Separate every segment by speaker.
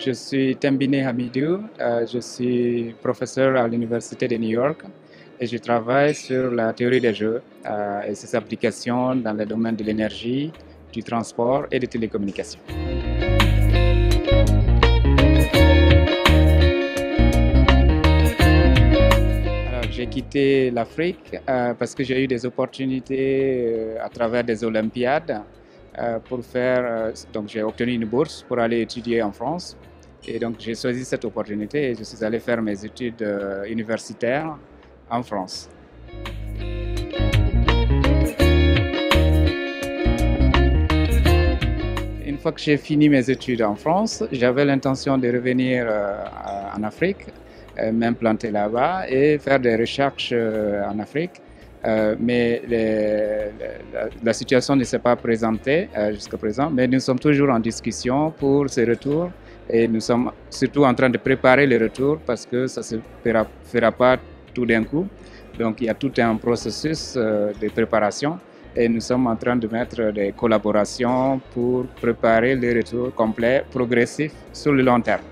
Speaker 1: je suis Tembine Hamidou, je suis professeur à l'Université de New York et je travaille sur la théorie des jeux et ses applications dans les domaines de l'énergie, du transport et des télécommunications. J'ai quitté l'Afrique parce que j'ai eu des opportunités à travers des Olympiades pour faire. Donc j'ai obtenu une bourse pour aller étudier en France. Et donc j'ai choisi cette opportunité et je suis allé faire mes études universitaires en France. Une fois que j'ai fini mes études en France, j'avais l'intention de revenir en Afrique, m'implanter là-bas et faire des recherches en Afrique. Mais la situation ne s'est pas présentée jusqu'à présent, mais nous sommes toujours en discussion pour ce retour et nous sommes surtout en train de préparer le retour parce que ça ne se fera pas tout d'un coup. Donc il y a tout un processus de préparation et nous sommes en train de mettre des collaborations pour préparer le retour complet, progressif sur le long terme.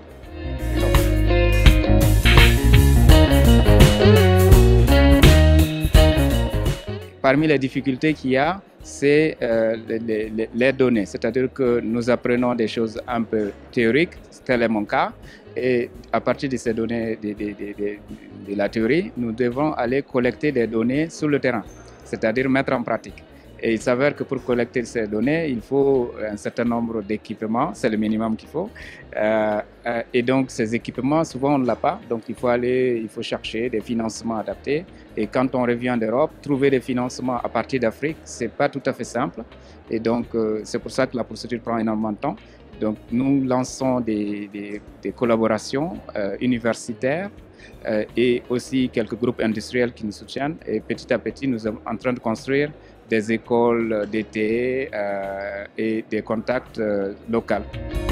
Speaker 1: Parmi les difficultés qu'il y a, c'est les données, c'est-à-dire que nous apprenons des choses un peu théoriques, tel est mon cas, et à partir de ces données de la théorie, nous devons aller collecter des données sur le terrain, c'est-à-dire mettre en pratique. Et il s'avère que pour collecter ces données, il faut un certain nombre d'équipements, c'est le minimum qu'il faut. Et donc ces équipements, souvent on ne l'a pas, donc il faut chercher des financements adaptés. Et quand on revient d'Europe, trouver des financements à partir d'Afrique, c'est pas tout à fait simple. Et donc c'est pour ça que la procédure prend énormément de temps. Donc nous lançons des collaborations universitaires et aussi quelques groupes industriels qui nous soutiennent. Et petit à petit, nous sommes en train de construire des écoles d'été et des contacts locaux.